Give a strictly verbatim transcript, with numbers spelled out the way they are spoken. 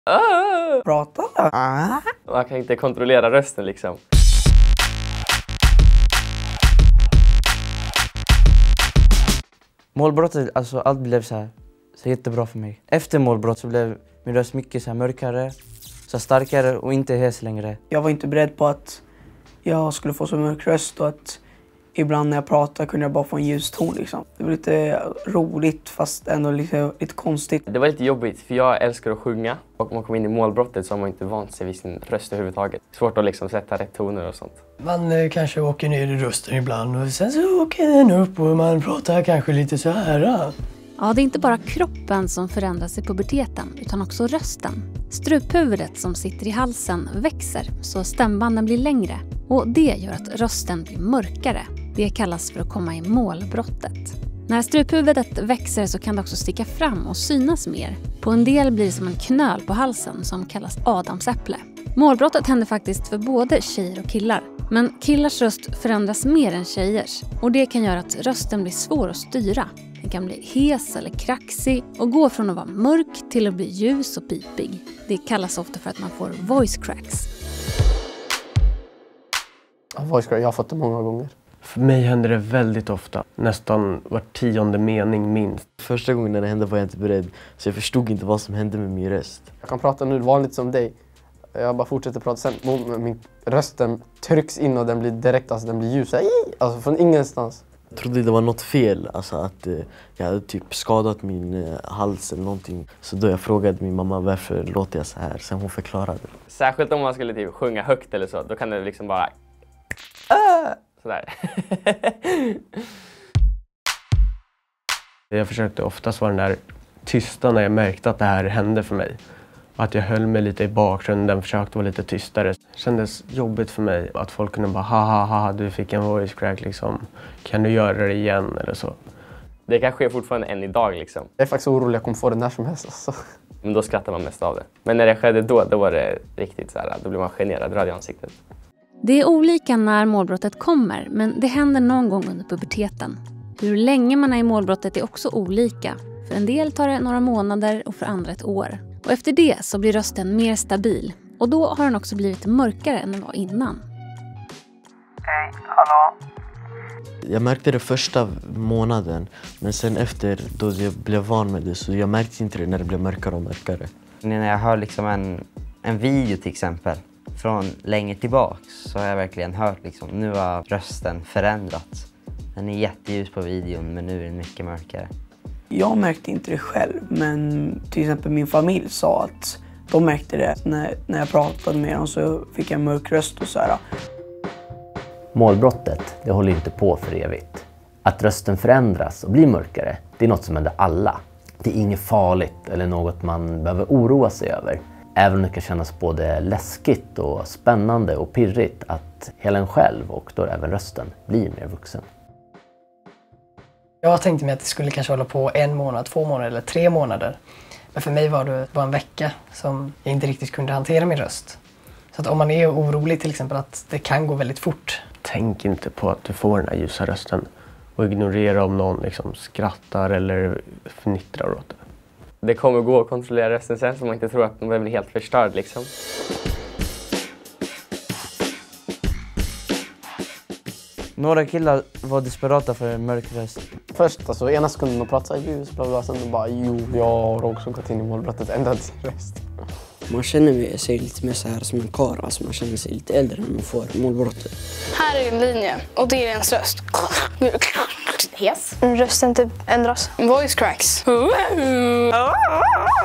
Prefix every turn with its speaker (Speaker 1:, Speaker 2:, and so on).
Speaker 1: Ah!
Speaker 2: Prata.
Speaker 1: Ah! Man kan inte kontrollera rösten liksom.
Speaker 2: Målbrottet, alltså allt blev så här, så jättebra för mig. Efter målbrott så blev min röst mycket så här mörkare, så starkare och inte hes längre. Jag var inte beredd på att jag skulle få så mörk röst och att ibland när jag pratade kunde jag bara få en ljus ton liksom. Det var lite roligt fast ändå lite, lite konstigt.
Speaker 1: Det var lite jobbigt för jag älskar att sjunga och om man kommer in i målbrottet så har man inte vant sig vid sin röst överhuvudtaget. Svårt att liksom sätta rätt toner och sånt.
Speaker 3: Man eh, kanske åker ner i rösten ibland och sen så åker den upp och man pratar kanske lite så här.
Speaker 4: Ja, det är inte bara kroppen som förändras i puberteten utan också rösten. Struphuvudet som sitter i halsen växer så stämbanden blir längre och det gör att rösten blir mörkare. Det kallas för att komma i målbrottet. När struphuvudet växer så kan det också sticka fram och synas mer. På en del blir det som en knöl på halsen som kallas adamsäpple. Målbrottet händer faktiskt för både tjejer och killar. Men killars röst förändras mer än tjejers och det kan göra att rösten blir svår att styra. Den kan bli hes eller kraxig och gå från att vara mörk till att bli ljus och pipig. Det kallas ofta för att man får voice cracks.
Speaker 5: Ja, voice crack, jag har fått det många gånger.
Speaker 3: För mig händer det väldigt ofta. Nästan var tionde mening minst.
Speaker 6: Första gången när det hände var jag inte beredd. Så jag förstod inte vad som hände med min röst.
Speaker 5: Jag kan prata nu vanligt som dig. Jag bara fortsätter prata. Sen min rösten trycks in och den blir direkt, alltså den blir ljus. Alltså från ingenstans.
Speaker 6: Jag trodde det var något fel. Alltså att eh, jag hade typ skadat min eh, hals eller någonting. Så då jag frågade min mamma varför låter jag så här. Sen hon förklarade.
Speaker 1: Särskilt om man skulle typ sjunga högt eller så. Då kan det liksom bara... Ah! Sådär.
Speaker 3: Jag försökte oftast vara den där tysta när jag märkte att det här hände för mig. Att jag höll mig lite i bakgrunden, försökte vara lite tystare. Det kändes jobbigt för mig att folk kunde bara ha ha ha, du fick en voice crack liksom. Kan du göra det igen eller så?
Speaker 1: Det kan ske fortfarande än idag liksom.
Speaker 5: Jag är faktiskt orolig att jag kommer få det när som helst. Alltså.
Speaker 1: Men då skrattar man mest av det. Men när det skedde då, då var det riktigt så här, då blev man generad, röd i ansiktet.
Speaker 4: Det är olika när målbrottet kommer, men det händer någon gång under puberteten. Hur länge man är i målbrottet är också olika. För en del tar det några månader och för andra ett år. Och efter det så blir rösten mer stabil. Och då har den också blivit mörkare än den var innan.
Speaker 2: Hej, hallå?
Speaker 6: Jag märkte det första månaden. Men sen efter då jag blev van med det så jag märkte inte det när det blev mörkare och mörkare.
Speaker 7: När jag hör liksom en, en video till exempel. Från längre tillbaks så har jag verkligen hört liksom, nu har rösten förändrats. Den är jätteljus på videon men nu är den mycket mörkare.
Speaker 2: Jag märkte inte det själv men till exempel min familj sa att de märkte det. När, när jag pratade med dem så fick jag en mörk röst och så här.
Speaker 8: Målbrottet, det håller inte på för evigt. Att rösten förändras och blir mörkare, det är något som händer alla. Det är inget farligt eller något man behöver oroa sig över. Även om det kan kännas både läskigt och spännande och pirrigt att hela en själv och då även rösten blir mer vuxen.
Speaker 3: Jag tänkte mig att det skulle kanske hålla på en månad, två månader eller tre månader. Men för mig var det bara en vecka som jag inte riktigt kunde hantera min röst. Så att om man är orolig till exempel att det kan gå väldigt fort. Tänk inte på att du får den här ljusa rösten och ignorera om någon liksom skrattar eller fnittrar åt det.
Speaker 1: Det kommer gå att kontrollera rösten sen så man inte tror att den blir helt förstörd liksom.
Speaker 2: Några killar var desperata för en mörk röst.
Speaker 5: Först alltså, ena sekunden de pratade ljus, bla bla, sen de bara jo, jag har också gått in i målbrottet, ändrat sin röst.
Speaker 9: Man känner sig lite mer så här som en karl, alltså man känner sig lite äldre när man får målbrottet.
Speaker 10: Här är en linje och det är ens röst. Hes. Rösten typ ändras. Voice cracks.